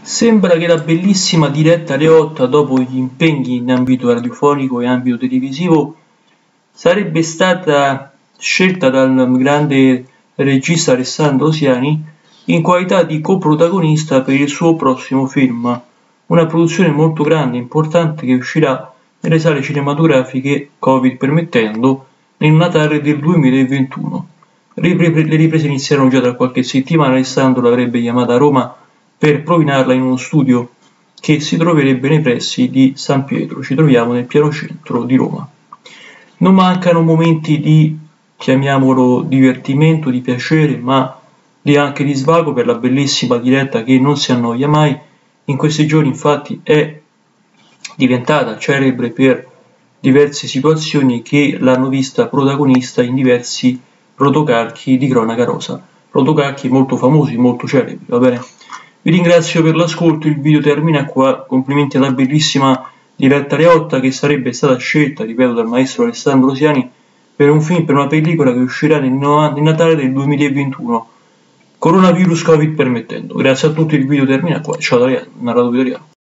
Sembra che la bellissima Diretta Leotta, dopo gli impegni in ambito radiofonico e ambito televisivo, sarebbe stata scelta dal grande regista Alessandro Siani in qualità di coprotagonista per il suo prossimo film, una produzione molto grande e importante che uscirà nelle sale cinematografiche, Covid permettendo, nel Natale del 2021. Le riprese inizierono già da qualche settimana. Alessandro l'avrebbe chiamata a Roma per propinarla in uno studio che si troverebbe nei pressi di San Pietro. Ci troviamo nel pieno centro di Roma. Non mancano momenti di, chiamiamolo, divertimento, di piacere, ma anche di svago per la bellissima Diretta che non si annoia mai. In questi giorni infatti è diventata celebre per diverse situazioni che l'hanno vista protagonista in diversi rotocalchi di cronaca rosa, rotocalchi molto famosi, molto celebri, va bene? Vi ringrazio per l'ascolto, il video termina qua, complimenti alla bellissima Diretta Leotta che sarebbe stata scelta, ripeto, dal maestro Alessandro Siani per un film, per una pellicola che uscirà nel Natale del 2021, coronavirus Covid permettendo. Grazie a tutti, il video termina qua, ciao da narratore italiano.